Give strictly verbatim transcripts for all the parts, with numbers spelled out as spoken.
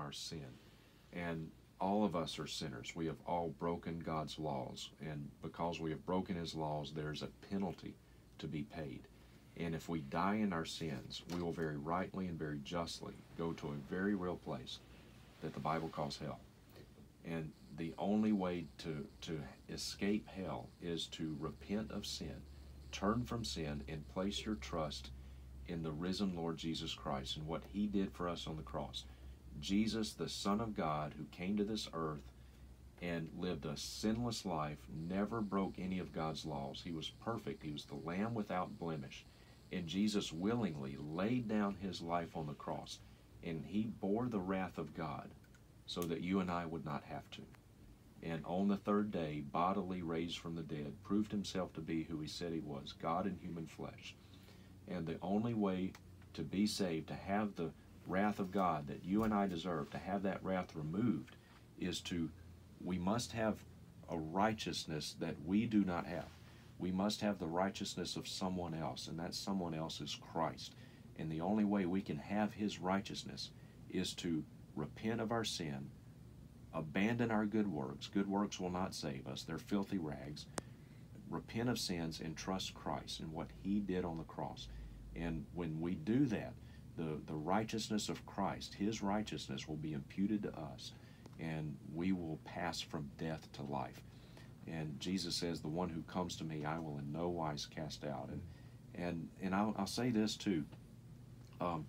our sin. And all of us are sinners. We have all broken God's laws. And because we have broken his laws, there's a penalty to be paid. And if we die in our sins, we will very rightly and very justly go to a very real place that the Bible calls hell. And the only way to, to escape hell is to repent of sin, turn from sin, and place your trust in the risen Lord Jesus Christ and what he did for us on the cross. Jesus, the Son of God, who came to this earth and lived a sinless life, never broke any of God's laws. He was perfect. He was the Lamb without blemish. And Jesus willingly laid down his life on the cross, and he bore the wrath of God so that you and I would not have to. And on the third day, bodily raised from the dead, proved himself to be who he said he was, God in human flesh. And the only way to be saved, to have the wrath of God that you and I deserve, to have that wrath removed, is to, we must have a righteousness that we do not have. We must have the righteousness of someone else, and that someone else is Christ. And the only way we can have his righteousness is to repent of our sin, abandon our good works. Good works will not save us. They're filthy rags. Repent of sins and trust Christ and what he did on the cross. And when we do that, the, the righteousness of Christ, his righteousness, will be imputed to us, and we will pass from death to life. And Jesus says, the one who comes to me, I will in no wise cast out. And and and I'll, I'll say this too. Um,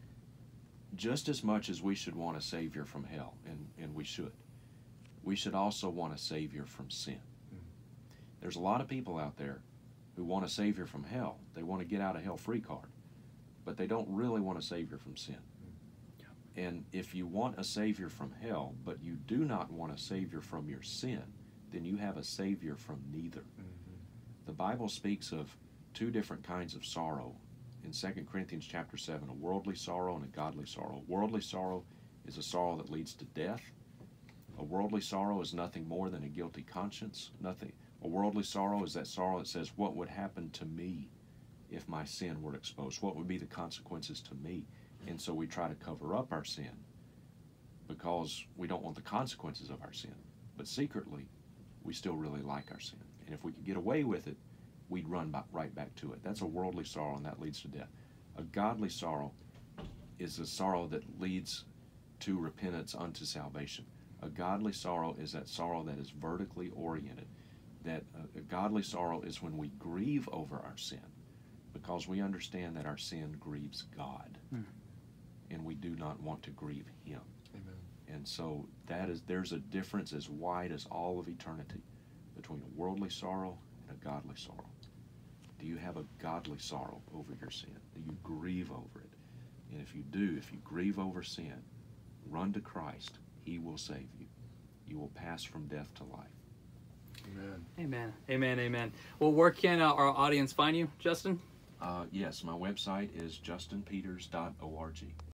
just as much as we should want a Savior from hell, and, and we should, we should also want a Savior from sin. There's a lot of people out there who want a Savior from hell. They want to get out of hell free card, but they don't really want a Savior from sin. And if you want a Savior from hell, but you do not want a Savior from your sin, then you have a Savior from neither. Mm-hmm. The Bible speaks of two different kinds of sorrow in Second Corinthians chapter seven, a worldly sorrow and a godly sorrow. Worldly sorrow is a sorrow that leads to death. A worldly sorrow is nothing more than a guilty conscience. Nothing. A worldly sorrow is that sorrow that says, what would happen to me if my sin were exposed? What would be the consequences to me? And so we try to cover up our sin because we don't want the consequences of our sin. But secretly, we still really like our sin. And if we could get away with it, we'd run back, right back to it. That's a worldly sorrow, and that leads to death. A godly sorrow is a sorrow that leads to repentance unto salvation. A godly sorrow is that sorrow that is vertically oriented. That a, a godly sorrow is when we grieve over our sin because we understand that our sin grieves God. Hmm. And we do not want to grieve him. Amen. And so that is, there's a difference as wide as all of eternity between a worldly sorrow and a godly sorrow. Do you have a godly sorrow over your sin? Do you grieve over it? And if you do, if you grieve over sin, run to Christ. He will save you. You will pass from death to life. Amen. Amen. Amen. Amen. Well, where can uh, our audience find you, Justin? Uh, yes, my website is justin peters dot org.